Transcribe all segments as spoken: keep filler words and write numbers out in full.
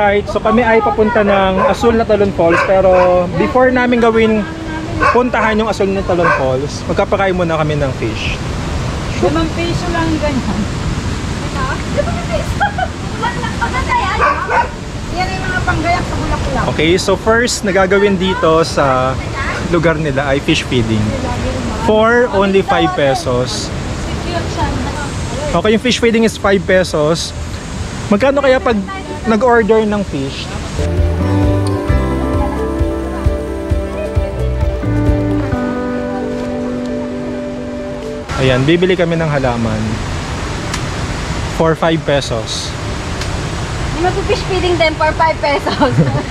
Alright, so kami ay papunta ng Asul na Talon Falls, pero before namin gawin puntahan yung Asul na Talon Falls, magkapakain muna kami ng fish. Limang peso lang ganyan. Limang peso? Maganda yan. Yan yung mga panggayak sa bulak-bulak. Okay, so first nagagawin dito sa lugar nila ay fish feeding. For only five pesos. Okay, yung fish feeding is five pesos. Magkano kaya pag nag-order ng fish? Ayan, bibili kami ng halaman for five pesos. May mag-fish feeding din for five pesos.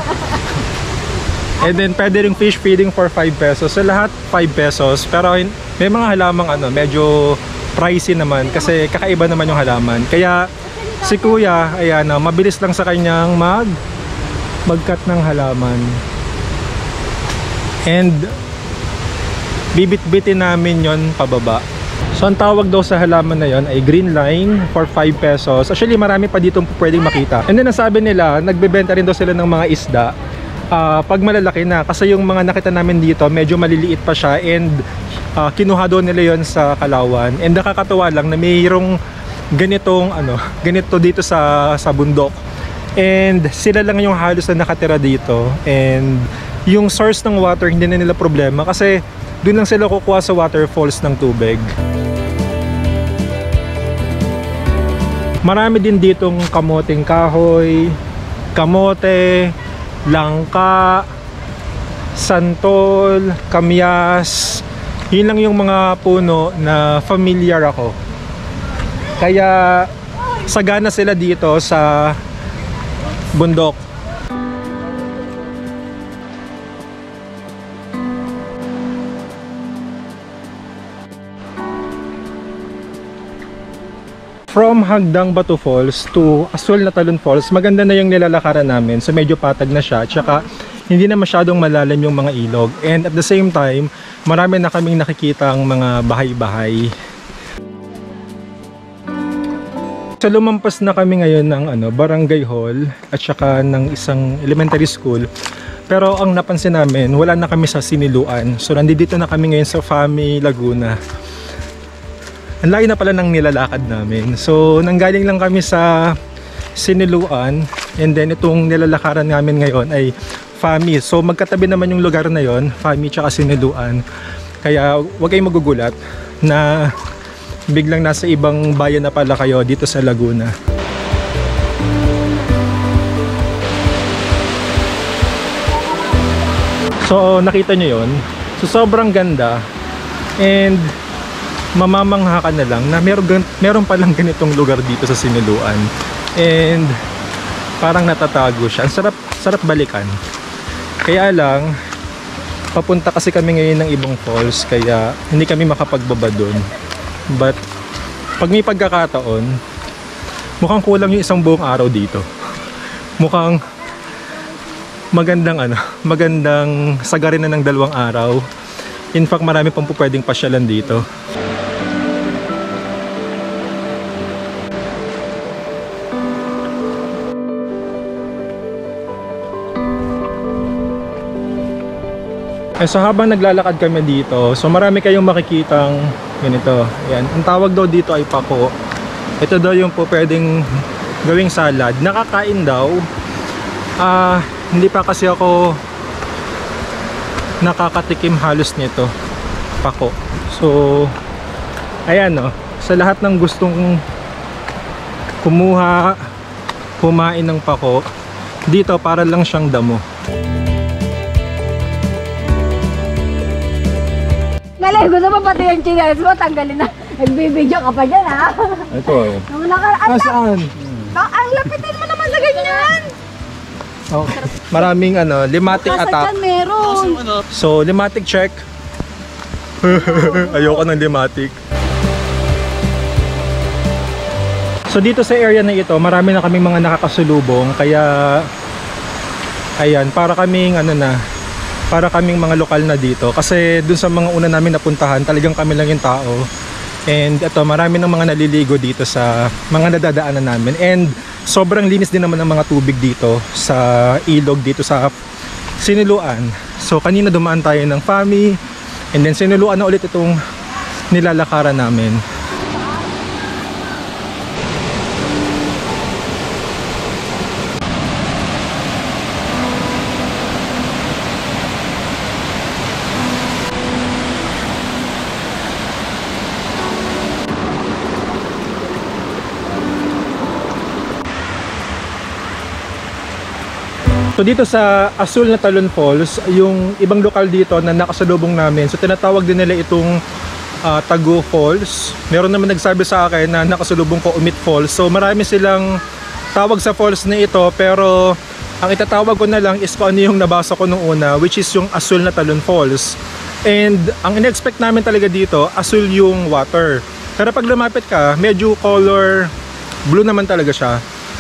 And then pwede ring fish feeding for five pesos. So lahat five pesos. Pero may mga halamang ano, medyo pricey naman kasi kakaiba naman yung halaman. Kaya si kuya, ayan, uh, mabilis lang sa kanyang mag magkat ng halaman. And bibit-bitin namin yon pababa. So ang tawag daw sa halaman na yon ay green line for five pesos. Actually marami pa dito pwedeng makita. And then nasabi nila, nagbebenta rin daw sila ng mga isda uh, pag malalaki na. Kasi yung mga nakita namin dito medyo maliliit pa siya. And uh, kinuha daw nila yon sa Kalawan. And nakakatawa lang na mayroong ganitong ano, ganito dito sa sa bundok. And sila lang yung halos na nakatira dito. And yung source ng water hindi na nila problema kasi doon lang sila kukuha sa waterfalls ng tubig. Marami din ditong kamoting kahoy, kamote, langka, santol, kamyas. Yun lang yung mga puno na familiar ako. Kaya sagana sila dito sa bundok. From Hagdang Bato Falls to Asul na Talon Falls, maganda na yung nilalakaran namin. So medyo patag na siya. Tsaka hindi na masyadong malalim yung mga ilog. And at the same time, marami na kaming nakikita ang mga bahay-bahay. So lumampas na kami ngayon ng ano, barangay hall at saka ng isang elementary school. Pero ang napansin namin, wala na kami sa Siniloan. So nandito na kami ngayon sa Laguna. Ang layo na pala ng nilalakad namin. So nanggaling lang kami sa Siniloan. And then itong nilalakaran namin ngayon ay Fami. So magkatabi naman yung lugar na yon, Fami tsaka Siniloan. Kaya huwag kayong magugulat na biglang nasa ibang bayan na pala kayo dito sa Laguna. So nakita nyo yon. So sobrang ganda. And mamamangha ka na lang na meron, meron palang ganitong lugar dito sa Siniloan. And parang natatago siya. Ang sarap, sarap balikan. Kaya lang papunta kasi kami ngayon ng ibang falls, kaya hindi kami makapagbaba dun. But pag may pagkakataon, mukhang kulang yung isang buong araw dito. Mukhang magandang ano, magandang sagarin na ng dalawang araw. In fact, marami pang po pwedeng pasyalan dito. Eh, so habang naglalakad kami dito, so marami kayong makikitang ganito. Ayan. Ang tawag daw dito ay Pako. Ito daw yung po pwedeng gawing salad. Nakakain daw. Ah, hindi pa kasi ako nakakatikim halos nito. Pako. So, ayan o. Sa lahat ng gustong kumuha, kumain ng Pako, dito para lang siyang damo. Galay, gusto mo pati yung chinelas mo, tanggalin na. Nagbibidyo ka pa dyan, ha? Ito eh. Ah, saan? Ang lapitin mo naman sa ganyan. Oh, maraming ano, limatic attack. Kasadyan meron. So, limatic check. Ayoko ng limatic. So, dito sa area na ito, marami na kaming mga nakakasulubong. Kaya, ayan, para kaming ano na, para kaming mga lokal na dito. Kasi dun sa mga una namin napuntahan, talagang kami lang yung tao. And ito, marami ng mga naliligo dito sa mga nadadaanan namin. And sobrang linis din naman ng mga tubig dito sa ilog dito sa Siniloan. So kanina dumaan tayo ng Fami, and then Siniloan na ulit itong nilalakaran namin. So dito sa Asul na Talon Falls, yung ibang lokal dito na nakasalubong namin, so tinatawag din nila itong uh, Tago Falls. Meron naman nagsabi sa akin na nakasalubong ko Umit Falls. So marami silang tawag sa falls na ito, pero ang itatawag ko na lang is kung ano yung nabasa ko nung una, which is yung Asul na Talon Falls. And ang in-expect namin talaga dito, asul yung water. Pero pag lumapit ka, medyo color blue naman talaga siya.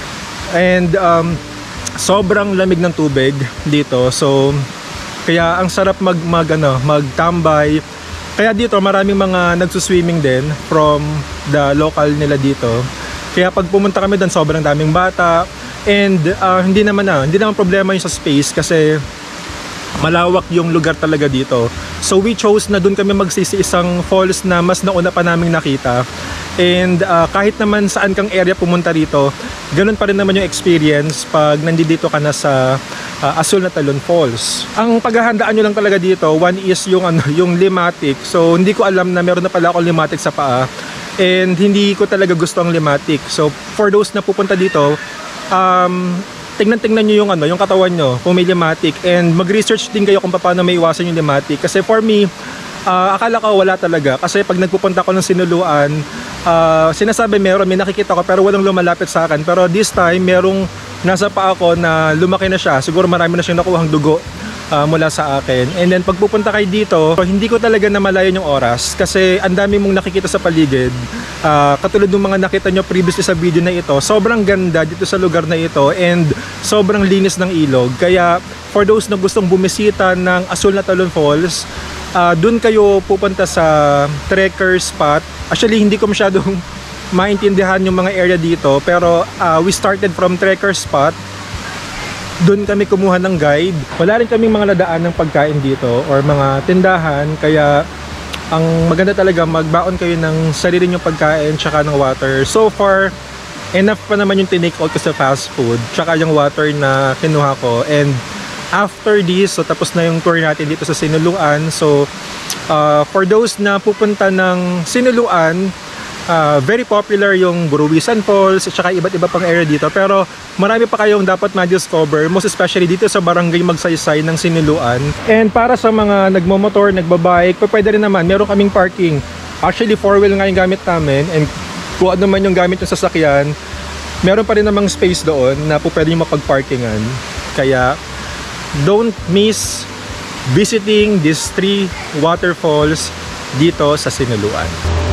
And um, sobrang lamig ng tubig dito, so kaya ang sarap mag, mag ano, magtambay. Kaya dito maraming mga nagsuswimming din from the local nila dito. Kaya pag pumunta kami doon, sobrang daming bata. And uh, hindi naman na, hindi naman problema yung sa space kasi malawak yung lugar talaga dito. So we chose na doon kami magsisi isang falls na mas nauna pa naming nakita. And uh, kahit naman saan kang area pumunta rito, ganun pa rin naman yung experience pag nandito ka na sa uh, Asul na Talon Falls. Ang paghahandaan nyo lang talaga dito, one is yung, ano, yung Limatik. So hindi ko alam na meron na pala akong Limatik sa paa. And hindi ko talaga gusto ang Limatik. So for those na pupunta dito, um, tingnan-tingnan nyo yung, ano, yung katawan nyo kung may Limatik. And mag-research din kayo kung paano may iwasan yung Limatik. Kasi for me, uh, akala ko wala talaga. Kasi pag nagpupunta ko ng Siniloan, uh, sinasabi meron, may nakikita ko pero walang lumalapit sa akin. Pero this time, merong nasa paa ko na lumaki na siya. Siguro marami na siyang nakuhang dugo uh, mula sa akin. And then pag pupunta kayo dito, hindi ko talaga namalayan yung oras. Kasi ang dami mong nakikita sa paligid. Uh, katulad ng mga nakita nyo previously sa video na ito, sobrang ganda dito sa lugar na ito and sobrang linis ng ilog. Kaya for those na gustong bumisita ng Asul na Talon Falls, uh, dun kayo pupunta sa trekker spot. Actually hindi ko masyadong maintindihan yung mga area dito, pero uh, we started from trekker spot. Dun kami kumuha ng guide. Wala rin kaming mga ladaan ng pagkain dito or mga tindahan, kaya ang maganda talaga magbaon kayo ng sarili nyong pagkain tsaka ng water. So far, enough pa naman yung tinake out ko sa fast food tsaka yung water na kinuha ko. And after this, so tapos na yung tour natin dito sa Siniloan. So uh, for those na pupunta ng Siniloan, Uh, very popular yung Buruwisan Falls at saka iba't iba pang area dito, pero marami pa kayong dapat ma-discover, most especially dito sa barangay Magsaysay ng Siniloan. And para sa mga nagmomotor, nagbabike, pwede rin naman, meron kaming parking. Actually four wheel nga yung gamit namin, and kung ano man yung gamit yung sasakyan, meron pa rin namang space doon na po pwede yung mapag-parkingan. Kaya don't miss visiting these three waterfalls dito sa Siniloan.